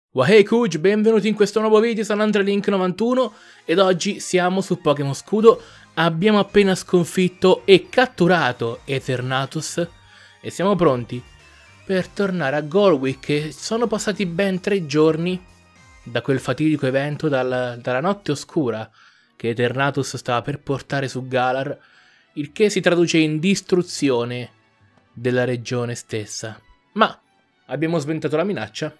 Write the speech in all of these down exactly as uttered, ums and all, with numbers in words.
Wahey Kuj, benvenuti in questo nuovo video, sono AndreLink novantuno ed oggi siamo su Pokémon Scudo. Abbiamo appena sconfitto e catturato Eternatus e siamo pronti per tornare a Golwyck, che sono passati ben tre giorni da quel fatidico evento, dal, dalla notte oscura che Eternatus stava per portare su Galar, il che si traduce in distruzione della regione stessa. Ma abbiamo sventato la minaccia.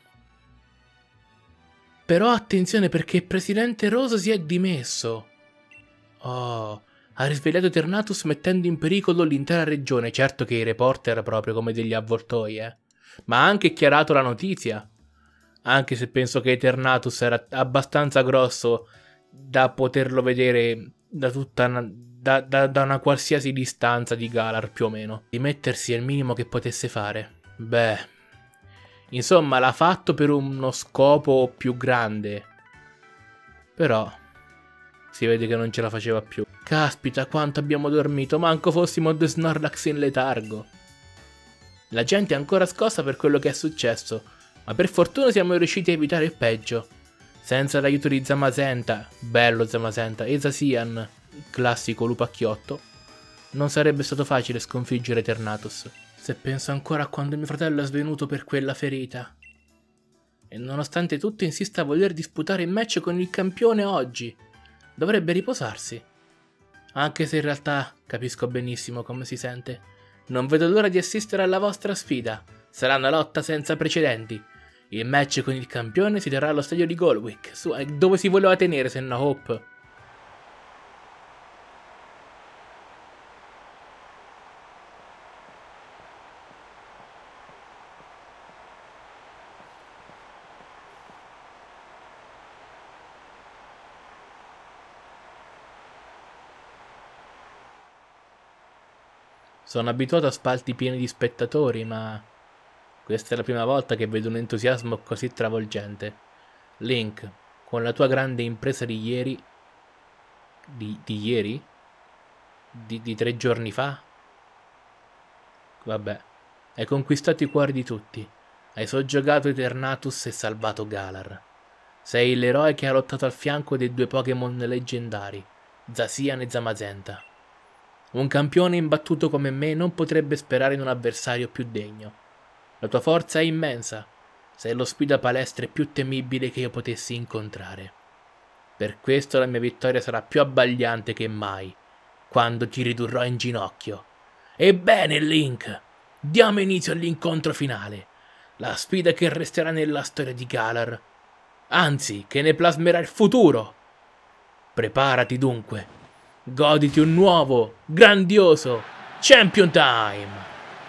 Però attenzione, perché il presidente Roso si è dimesso. Oh, ha risvegliato Eternatus mettendo in pericolo l'intera regione. Certo che i reporter proprio come degli avvoltoi, eh. Ma ha anche chiarato la notizia. Anche se penso che Eternatus era abbastanza grosso da poterlo vedere da tutta una, da, da, da una qualsiasi distanza di Galar, più o meno. Dimettersi è il minimo che potesse fare. Beh... Insomma, l'ha fatto per uno scopo più grande. Però si vede che non ce la faceva più. Caspita, quanto abbiamo dormito. Manco fossimo due Snorlax in letargo. La gente è ancora scossa per quello che è successo, ma per fortuna siamo riusciti a evitare il peggio. Senza l'aiuto di Zamazenta, bello Zamazenta, e Zacian, classico lupacchiotto, non sarebbe stato facile sconfiggere Eternatus. Se penso ancora a quando mio fratello è svenuto per quella ferita. E nonostante tutto insiste a voler disputare il match con il campione oggi. Dovrebbe riposarsi. Anche se in realtà capisco benissimo come si sente. Non vedo l'ora di assistere alla vostra sfida. Sarà una lotta senza precedenti. Il match con il campione si terrà allo stadio di Golwyck, su, dove si voleva tenere se no Hope. Sono abituato a spalti pieni di spettatori, ma questa è la prima volta che vedo un entusiasmo così travolgente. Link, con la tua grande impresa di ieri... Di, di ieri? Di, di tre giorni fa? Vabbè, hai conquistato i cuori di tutti. Hai soggiogato Eternatus e salvato Galar. Sei l'eroe che ha lottato al fianco dei due Pokémon leggendari, Zacian e Zamazenta. Un campione imbattuto come me non potrebbe sperare in un avversario più degno. La tua forza è immensa. Sei lo sfida palestre più temibile che io potessi incontrare. Per questo la mia vittoria sarà più abbagliante che mai, quando ti ridurrò in ginocchio. Ebbene, Link, diamo inizio all'incontro finale, la sfida che resterà nella storia di Galar, anzi, che ne plasmerà il futuro. Preparati dunque. Goditi un nuovo, grandioso Champion Time!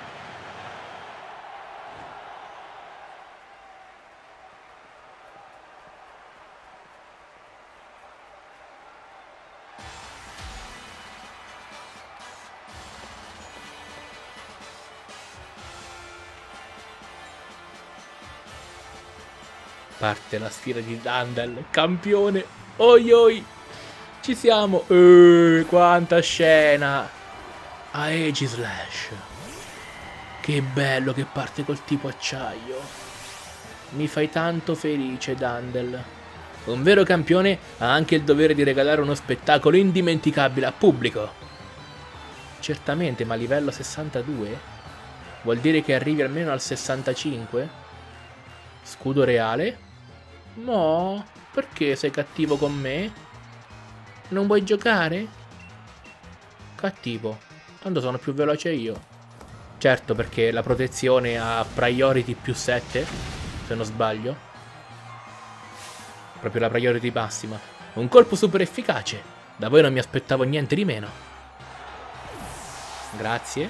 Parte la sfida di Dandel, campione! Oi oi! Ci siamo! Eeeh, quanta scena! Aegislash! Che bello che parte col tipo acciaio! Mi fai tanto felice, Dandel. Un vero campione ha anche il dovere di regalare uno spettacolo indimenticabile al pubblico. Certamente, ma a livello sessantadue? Vuol dire che arrivi almeno al sessantacinque? Scudo reale? No, perché sei cattivo con me? Non vuoi giocare? Cattivo. Tanto sono più veloce io. Certo, perché la protezione ha priority più sette, se non sbaglio. Proprio la priority massima. Un colpo super efficace. Da voi non mi aspettavo niente di meno. Grazie.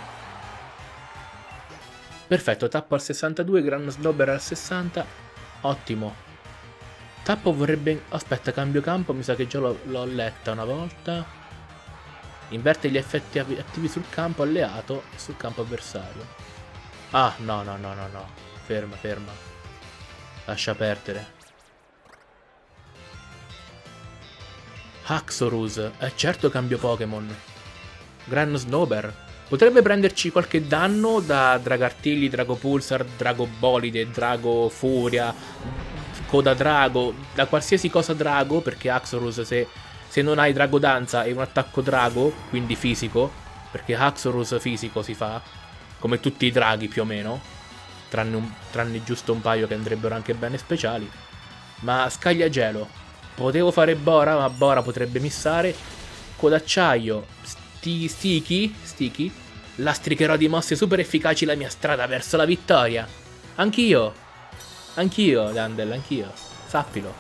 Perfetto, tappo al sessantadue, Gran Slobber al sessanta. Ottimo. Tappo vorrebbe... Aspetta, cambio campo, mi sa che già l'ho letta una volta. Inverte gli effetti attivi sul campo alleato e sul campo avversario. Ah, no, no, no, no, no. Ferma, ferma. Lascia perdere. Haxorus. Eh, certo cambio Pokémon. Gran Snowber. Potrebbe prenderci qualche danno da Dragartilli, Dragopulsar, Dragobolide, Drago Furia... coda drago, da qualsiasi cosa drago, perché Axorus se, se non hai dragodanza è un attacco drago, quindi fisico, perché Axorus fisico si fa, come tutti i draghi più o meno, tranne, un, tranne giusto un paio che andrebbero anche bene speciali. Ma scaglia gelo, potevo fare Bora, ma Bora potrebbe missare. Codacciaio, sti, sticky, sticky, lastricherò di mosse super efficaci la mia strada verso la vittoria. Anch'io, anch'io Dandel, anch'io, sappilo.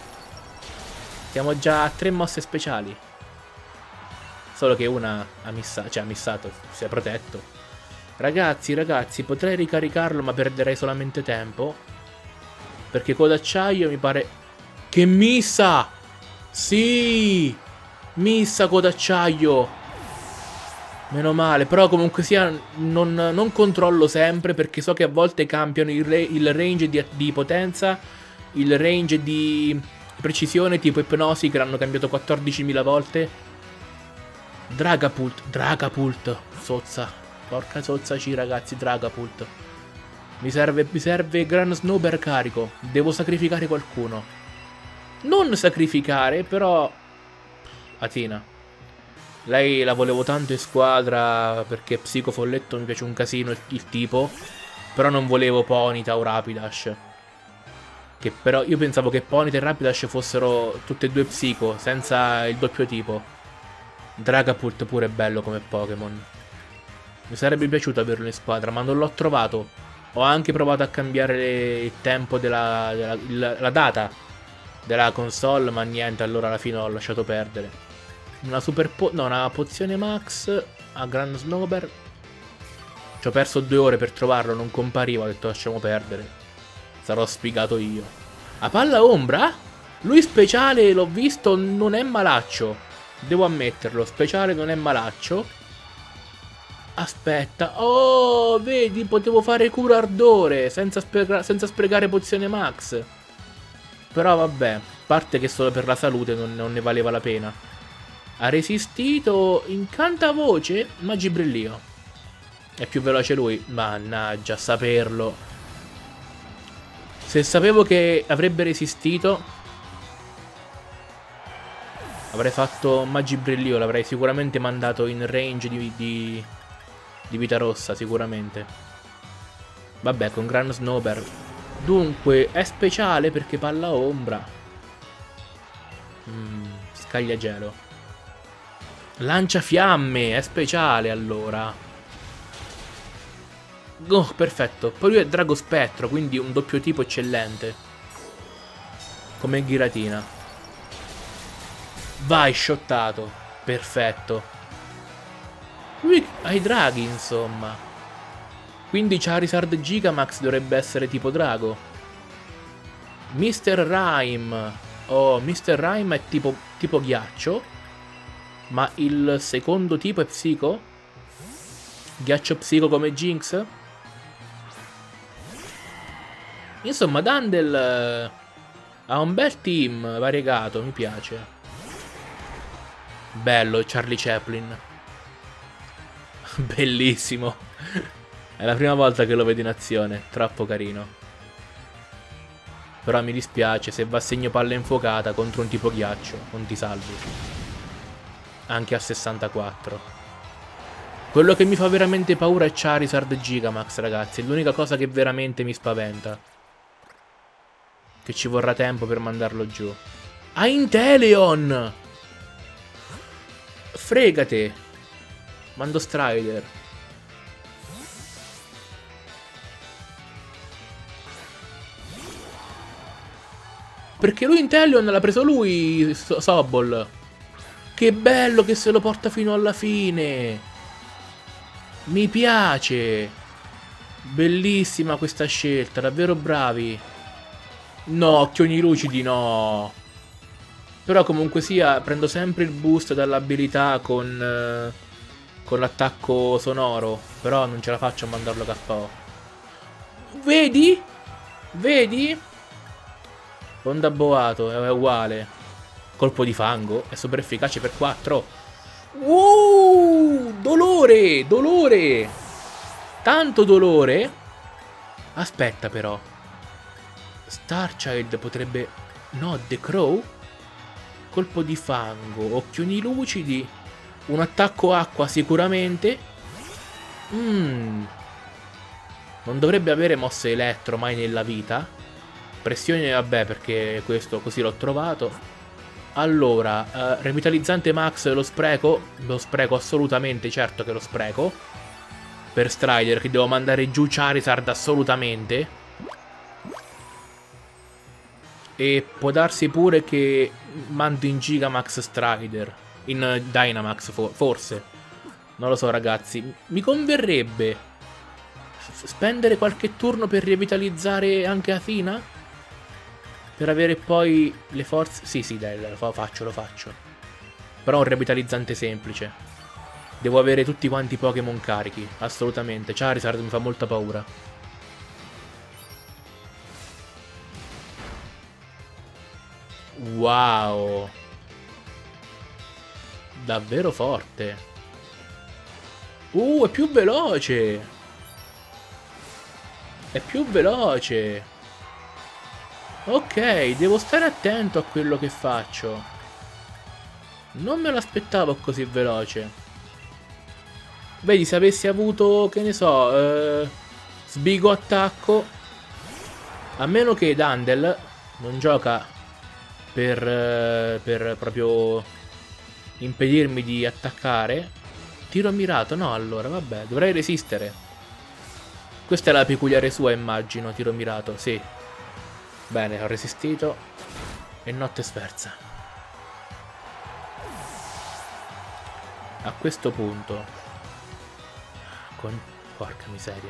Siamo già a tre mosse speciali. Solo che una ha missato, cioè ha missato, si è protetto. Ragazzi, ragazzi, potrei ricaricarlo ma perderei solamente tempo. Perché Codacciaio mi pare... Che missa! Sì! Missa Codacciaio! Meno male, però comunque sia non, non controllo sempre perché so che a volte cambiano il, re, il range di, di potenza, il range di precisione tipo ipnosi che l'hanno cambiato quattordicimila volte. Dragapult, Dragapult, Sozza, porca Sozzaci ragazzi, Dragapult. Mi serve, mi serve Gran Snowber carico, devo sacrificare qualcuno. Non sacrificare, però... Athena. Lei la volevo tanto in squadra perché Psicofolletto mi piace un casino il, il tipo. Però non volevo Ponyta o Rapidash. Che però io pensavo che Ponyta e Rapidash fossero tutte e due Psico, senza il doppio tipo. Dragapult pure è bello come Pokémon. Mi sarebbe piaciuto averlo in squadra, ma non l'ho trovato. Ho anche provato a cambiare il tempo della, della il, la data della console, ma niente, allora alla fine ho lasciato perdere. Una super po no, una pozione max a Gran Snowber. Ci ho perso due ore per trovarlo, non compariva, ho detto lasciamo perdere. Sarò sfigato io. A palla ombra? Lui speciale, l'ho visto, non è malaccio. Devo ammetterlo, speciale non è malaccio. Aspetta, oh, vedi, potevo fare cura ardore senza, senza sprecare pozione max. Però vabbè, a parte che solo per la salute non, non ne valeva la pena. Ha resistito, incantavoce, Magibrillio. È più veloce lui, mannaggia, saperlo. Se sapevo che avrebbe resistito... Avrei fatto Magibrillio, l'avrei sicuramente mandato in range di, di, di vita rossa, sicuramente. Vabbè, con Gran Snowber. Dunque, è speciale perché palla ombra. Mm, scaglia gelo. Lancia fiamme, è speciale allora. Oh, perfetto. Poi lui è Drago Spettro, quindi un doppio tipo eccellente. Come Giratina. Vai, shottato. Perfetto. Lui ha i draghi, insomma. Quindi Charizard Gigamax dovrebbe essere tipo drago. mister Rime. Oh, mister Rime è tipo, tipo ghiaccio. Ma il secondo tipo è psico? Ghiaccio psico come Jinx? Insomma, Dandel ha un bel team variegato, mi piace. Bello, Charlie Chaplin. Bellissimo. È la prima volta che lo vedo in azione. Troppo carino. Però mi dispiace, se va a segno palla infuocata contro un tipo ghiaccio non ti salvi. Anche a sessantaquattro. Quello che mi fa veramente paura è Charizard Gigamax, ragazzi. È l'unica cosa che veramente mi spaventa. Che ci vorrà tempo per mandarlo giù. Ha Inteleon! Fregate. Mando Strider. Perché lui Inteleon l'ha preso lui, Sobol. Che bello che se lo porta fino alla fine. Mi piace. Bellissima questa scelta, davvero bravi. No, occhioni lucidi no. Però comunque sia, prendo sempre il boost dall'abilità con, eh, con l'attacco sonoro. Però non ce la faccio a mandarlo K O. Vedi? Vedi? Onda boato, è uguale. Colpo di fango, è super efficace per quattro. Uh, dolore, dolore. Tanto dolore. Aspetta però. Starchild potrebbe... No, The Crow? Colpo di fango, occhioni lucidi, un attacco acqua sicuramente. Mmm. Non dovrebbe avere mosse elettro mai nella vita. Pressione vabbè perché questo così l'ho trovato. Allora, uh, revitalizzante Max lo spreco. Lo spreco assolutamente, certo che lo spreco. Per Strider che devo mandare giù Charizard assolutamente. E può darsi pure che mando in Gigamax Strider. In Dynamax for forse. Non lo so ragazzi. Mi converrebbe spendere qualche turno per revitalizzare anche Athena? Per avere poi le forze... Sì, sì, dai, lo faccio, lo faccio. Però un revitalizzante semplice. Devo avere tutti quanti i Pokémon carichi. Assolutamente. Charizard mi fa molta paura. Wow. Davvero forte. Uh, è più veloce. È più veloce. Ok, devo stare attento a quello che faccio. Non me l'aspettavo così veloce. Vedi, se avessi avuto, che ne so, eh, sbigo attacco. A meno che Dandel non gioca per, eh, per proprio impedirmi di attaccare. Tiro mirato, no allora, vabbè, dovrei resistere. Questa è la peculiare sua, immagino, tiro mirato, sì. Bene, ho resistito. E notte sferza. A questo punto con... Porca miseria.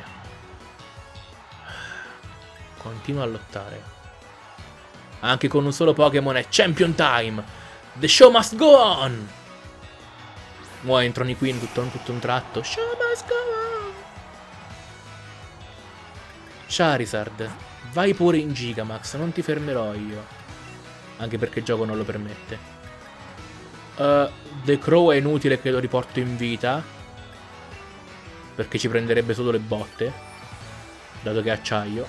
Continuo a lottare. Anche con un solo Pokémon è Champion Time. The show must go on. Mo' entrano qui in tutto, in tutto un tratto. Show must go on. Charizard, vai pure in Gigamax, non ti fermerò io. Anche perché il gioco non lo permette. uh, The Crow è inutile che lo riporto in vita, perché ci prenderebbe solo le botte, dato che è acciaio.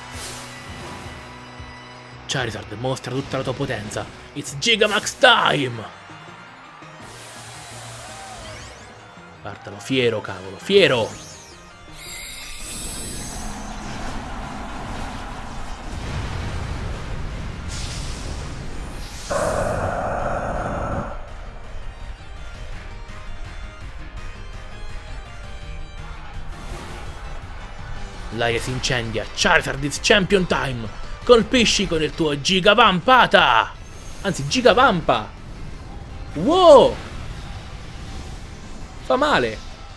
Charizard, mostra tutta la tua potenza. It's Gigamax time. Guardalo, fiero cavolo, fiero. L'aria si incendia. Charizard, it's champion time. Colpisci con il tuo Gigavampata. Anzi, Gigavampa. Wow. Fa male.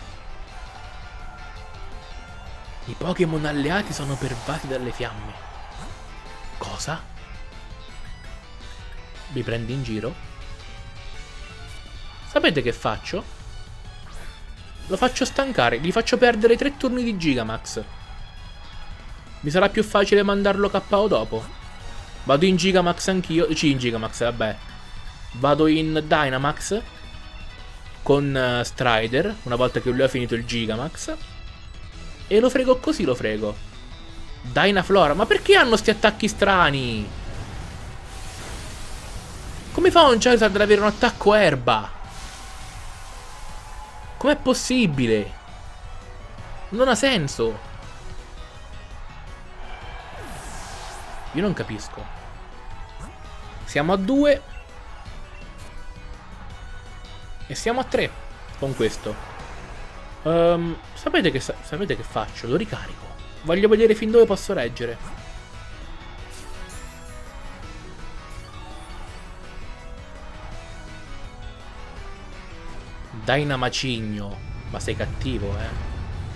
I Pokémon alleati sono pervasi dalle fiamme. Cosa? Mi prendi in giro? Sapete che faccio? Lo faccio stancare. Gli faccio perdere tre turni di Gigamax. Mi sarà più facile mandarlo K O dopo. Vado in Gigamax anch'io. Sì, in Gigamax, vabbè. Vado in Dynamax con uh, Strider, una volta che lui ha finito il Gigamax. E lo frego così, lo frego. Dynaflora, ma perché hanno sti attacchi strani? Come fa un Charizard ad avere un attacco erba? Com'è possibile? Non ha senso. Io non capisco. Siamo a due. E siamo a tre con questo. um, sapete, che, sapete che faccio? Lo ricarico. Voglio vedere fin dove posso reggere. Dynamacigno. Ma sei cattivo, eh.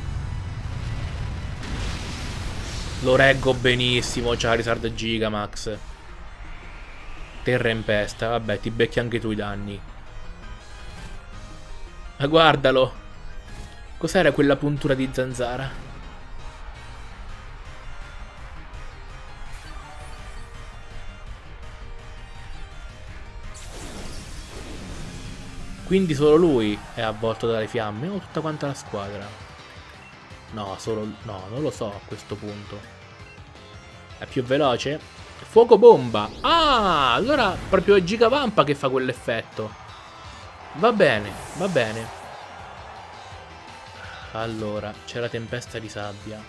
Lo reggo benissimo, Charizard Gigamax. Terra Impesta, vabbè, ti becchi anche tu i danni. Ma guardalo. Cos'era quella puntura di zanzara? Quindi solo lui è avvolto dalle fiamme o tutta quanta la squadra? No, solo... no, non lo so a questo punto. È più veloce? Fuoco bomba. Ah, allora proprio è Gigavampa che fa quell'effetto. Va bene, va bene. Allora, c'è la tempesta di sabbia.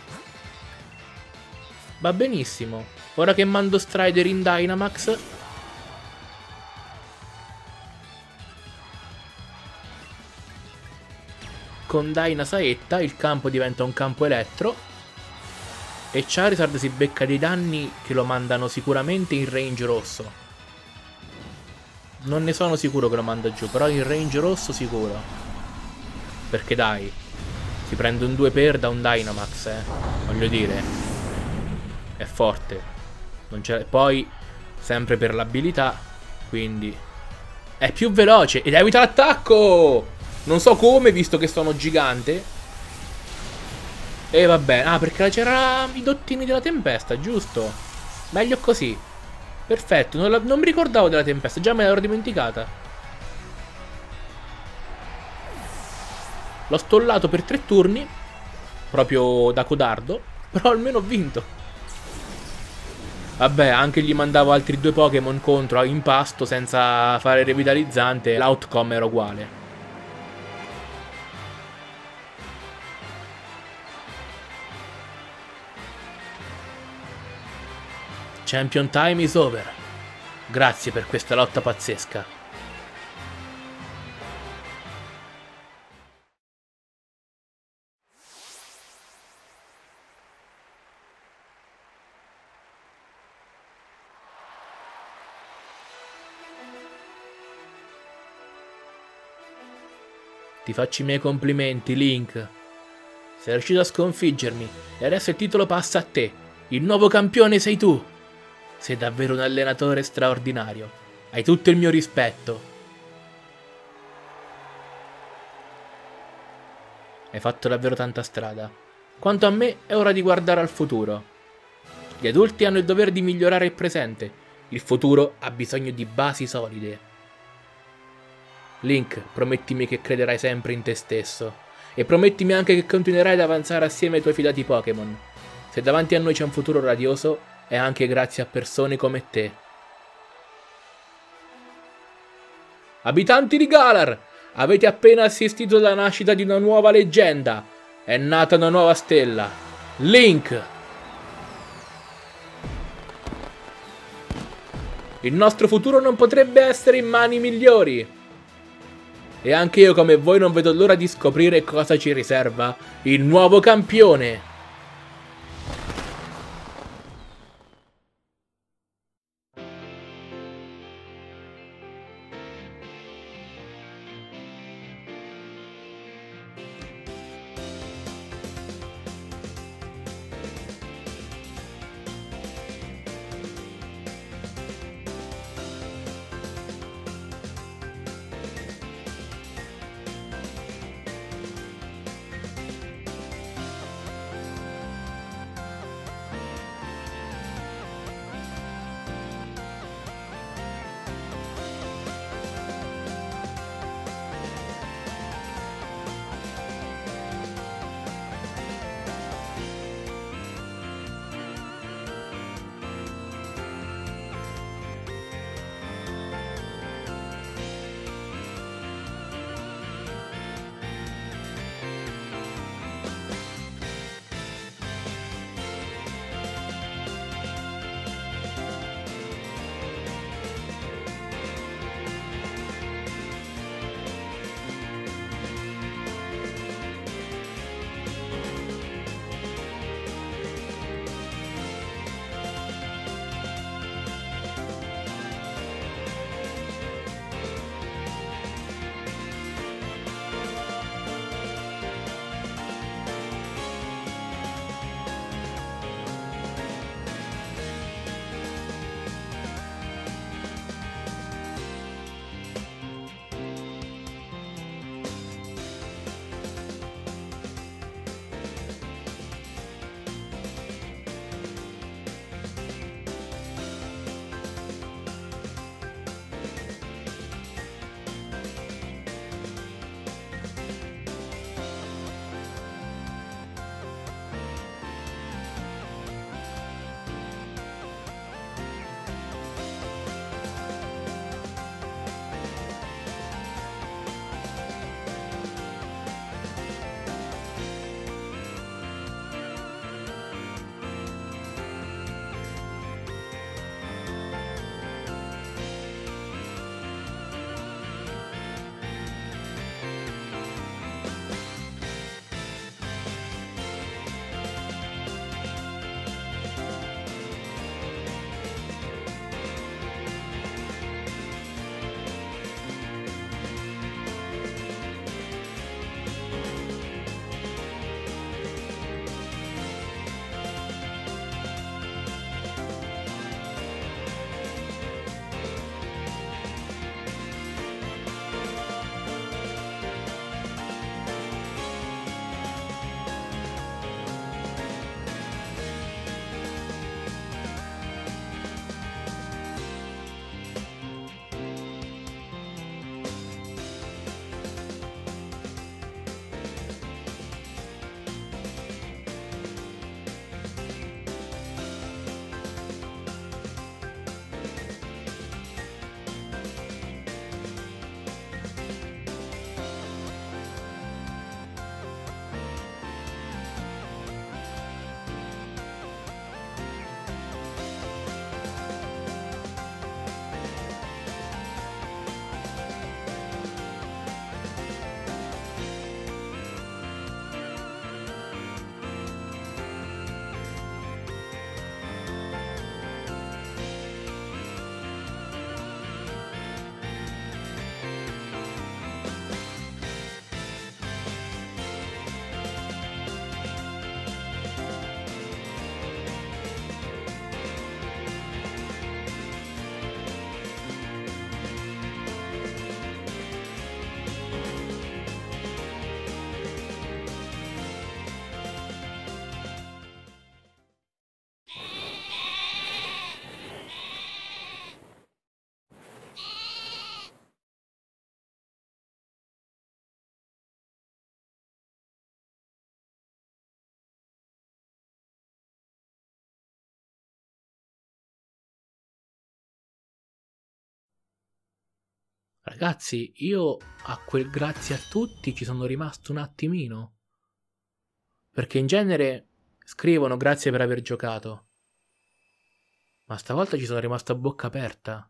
Va benissimo. Ora che mando Strider in Dynamax... Con Dyna Saetta il campo diventa un campo elettro. E Charizard si becca dei danni che lo mandano sicuramente in range rosso. Non ne sono sicuro che lo manda giù, però in range rosso sicuro. Perché dai, si prende un due per da un Dynamax, eh. Voglio dire, è forte. Non c'è... Poi, sempre per l'abilità, quindi... È più veloce ed evita l'attacco! Non so come, visto che sono gigante. E vabbè, ah, perché c'era i dottini della tempesta, giusto? Meglio così. Perfetto, non, la, non mi ricordavo della tempesta, già me l'ero dimenticata. L'ho stollato per tre turni, proprio da codardo, però almeno ho vinto. Vabbè, anche gli mandavo altri due Pokémon contro in pasto senza fare revitalizzante, l'outcome era uguale. Champion time is over. Grazie per questa lotta pazzesca. Ti faccio i miei complimenti, Link. Sei riuscito a sconfiggermi e adesso il titolo passa a te. Il nuovo campione sei tu. Sei davvero un allenatore straordinario. Hai tutto il mio rispetto. Hai fatto davvero tanta strada. Quanto a me, è ora di guardare al futuro. Gli adulti hanno il dovere di migliorare il presente. Il futuro ha bisogno di basi solide. Link, promettimi che crederai sempre in te stesso. E promettimi anche che continuerai ad avanzare assieme ai tuoi fidati Pokémon. Se davanti a noi c'è un futuro radioso, è anche grazie a persone come te. Abitanti di Galar, avete appena assistito alla nascita di una nuova leggenda. È nata una nuova stella. Link! Il nostro futuro non potrebbe essere in mani migliori. E anche io come voi non vedo l'ora di scoprire cosa ci riserva il nuovo campione. Ragazzi, io a quel grazie a tutti ci sono rimasto un attimino. Perché in genere scrivono grazie per aver giocato. Ma stavolta ci sono rimasto a bocca aperta.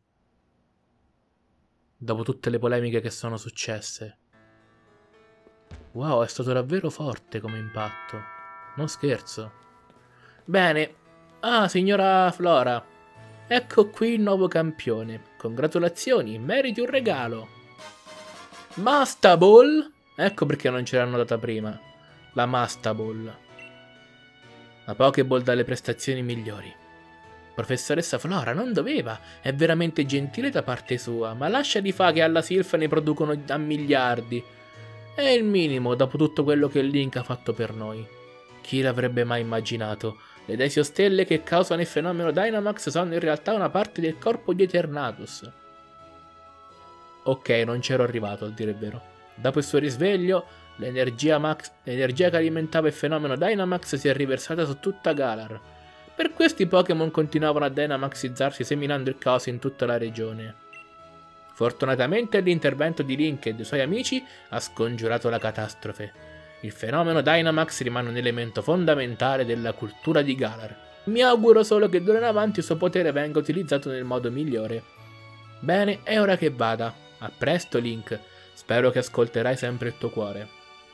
Dopo tutte le polemiche che sono successe. Wow, è stato davvero forte come impatto. Non scherzo. Bene. Ah, signora Flora. Ecco qui il nuovo campione. Congratulazioni, meriti un regalo. Masta Ball. Ecco perché non ce l'hanno data prima. La Masta Ball. La Pokéball dalle prestazioni migliori. Professoressa Flora, non doveva. È veramente gentile da parte sua, ma lascia di fa che alla Silph ne producono a miliardi. È il minimo dopo tutto quello che Link ha fatto per noi. Chi l'avrebbe mai immaginato? Le Desiostelle che causano il fenomeno Dynamax sono in realtà una parte del corpo di Eternatus. Ok, non c'ero arrivato, a dire il vero. Dopo il suo risveglio, l'energia Max, l'energia che alimentava il fenomeno Dynamax si è riversata su tutta Galar. Per questo i Pokémon continuavano a Dynamaxizzarsi seminando il caos in tutta la regione. Fortunatamente l'intervento di Link e dei suoi amici ha scongiurato la catastrofe. Il fenomeno Dynamax rimane un elemento fondamentale della cultura di Galar. Mi auguro solo che d'ora in avanti il suo potere venga utilizzato nel modo migliore. Bene, è ora che vada. A presto, Link. Spero che ascolterai sempre il tuo cuore.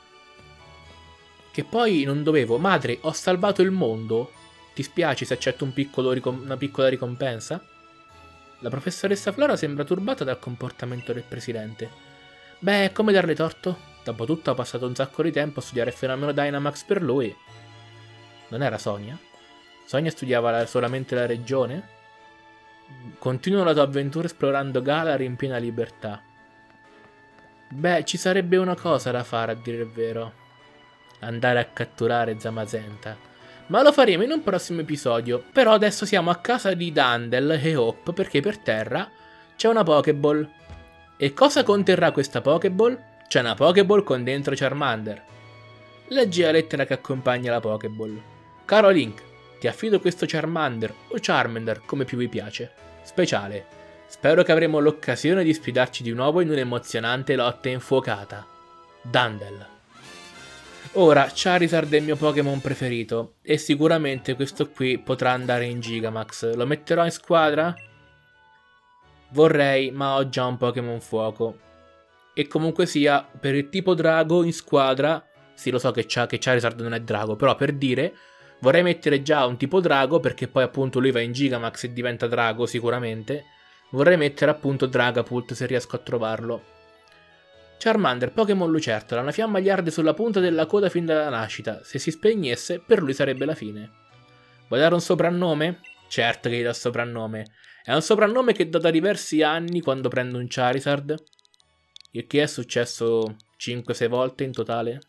Che poi non dovevo. Madre, ho salvato il mondo? Ti spiaci se accetto un piccolo una piccola ricompensa? La professoressa Flora sembra turbata dal comportamento del presidente. Beh, come darle torto? Dopotutto ho passato un sacco di tempo a studiare il fenomeno Dynamax per lui. Non era Sonia? Sonia studiava la, solamente la regione? Continua la tua avventura esplorando Galar in piena libertà. Beh, ci sarebbe una cosa da fare, a dire il vero. Andare a catturare Zamazenta. Ma lo faremo in un prossimo episodio. Però adesso siamo a casa di Dandel e Hop perché per terra c'è una Pokéball. E cosa conterrà questa Pokéball? C'è una Pokéball con dentro Charmander. Leggi la lettera che accompagna la Pokéball. Caro Link, ti affido questo Charmander o Charmander come più vi piace. Speciale. Spero che avremo l'occasione di sfidarci di nuovo in un'emozionante lotta infuocata. Dandel. Ora, Charizard è il mio Pokémon preferito e sicuramente questo qui potrà andare in Gigamax. Lo metterò in squadra? Vorrei, ma ho già un Pokémon fuoco. E comunque sia, per il tipo drago in squadra, sì lo so che, che Charizard non è drago, però per dire, vorrei mettere già un tipo drago perché poi appunto lui va in Gigamax e diventa drago sicuramente. Vorrei mettere appunto Dragapult se riesco a trovarlo. Charmander, Pokémon lucertola, una fiamma gli arde sulla punta della coda fin dalla nascita. Se si spegnesse, per lui sarebbe la fine. Vuoi dare un soprannome? Certo che gli do soprannome. È un soprannome che do da diversi anni quando prendo un Charizard. Il che è successo cinque sei volte in totale.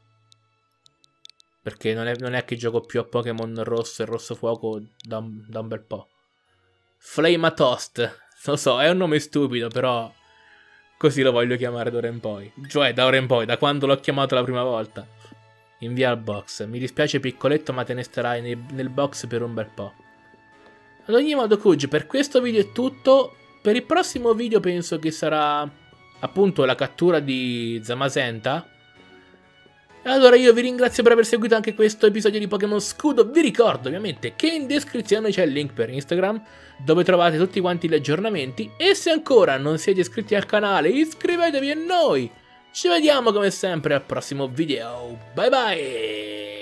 Perché non è, non è che gioco più a Pokémon rosso e rosso fuoco da un, da un bel po'. Flamatost. Lo so, è un nome stupido, però così lo voglio chiamare d'ora in poi. Cioè, da ora in poi, da quando l'ho chiamato la prima volta. Invia al box. Mi dispiace piccoletto, ma te ne starai nel, nel box per un bel po'. Ad ogni modo, Kuj, per questo video è tutto. Per il prossimo video penso che sarà appunto la cattura di Zamazenta. E allora io vi ringrazio per aver seguito anche questo episodio di Pokémon Scudo. Vi ricordo ovviamente che in descrizione c'è il link per Instagram, dove trovate tutti quanti gli aggiornamenti. E se ancora non siete iscritti al canale, iscrivetevi a noi. Ci vediamo come sempre al prossimo video. Bye bye!